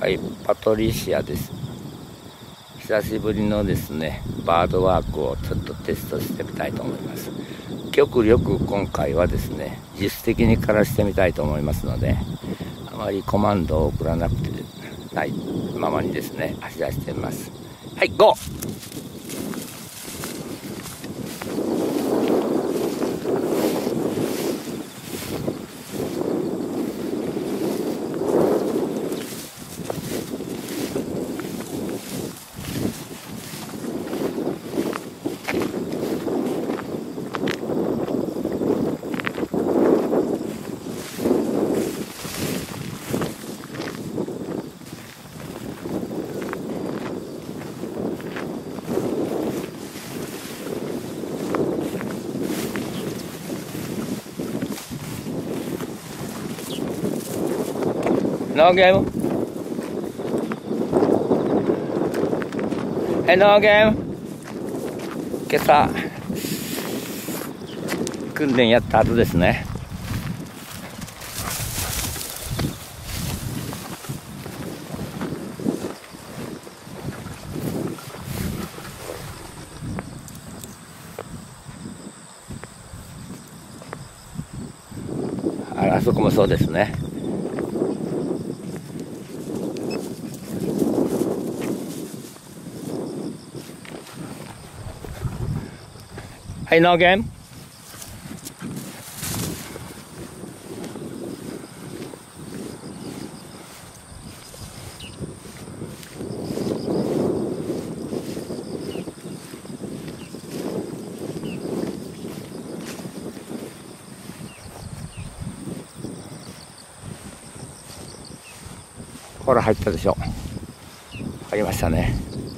はい、パトリシアです。久しぶりのですね、バードワークをちょっとテストしてみたいと思います。極力今回はですね、実質的に枯らしてみたいと思いますので、あまりコマンドを送らなくてないままにですね、走らせてみます。はい、ゴー。No game? Hey, no game? 今朝訓練やった後ですね。あそこもそうですね。はい、No game? ほら入ったでしょ。入りましたね。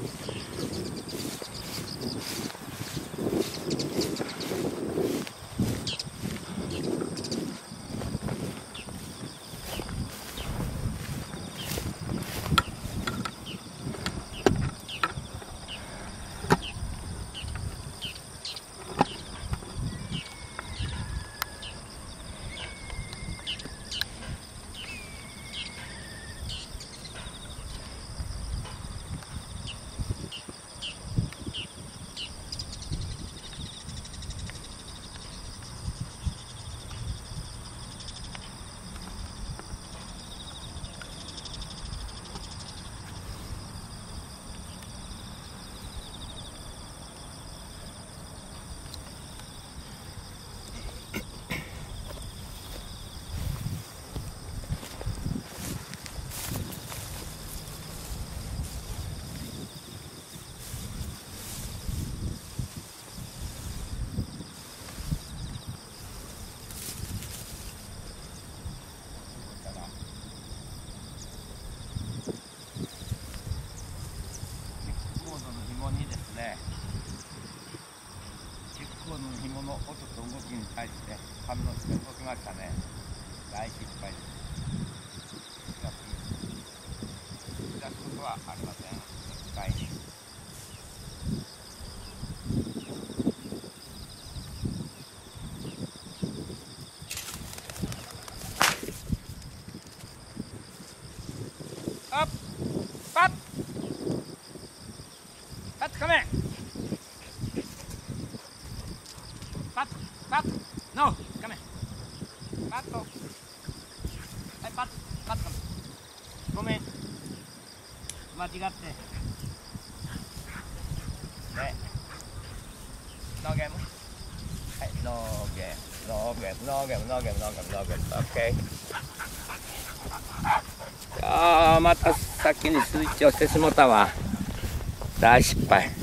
紐の音と動きに対して反応して動きましたね。大失敗です。出すことはありません。絶対に。アップパッパッとカメパッパッノーカメパッとはいパッパッとごめん間違ってねノーゲームはいノーゲームノーゲームノーゲームノーゲームノーゲームノーゲームオッケー。また先にスイッチをしてしもたわ。大失敗。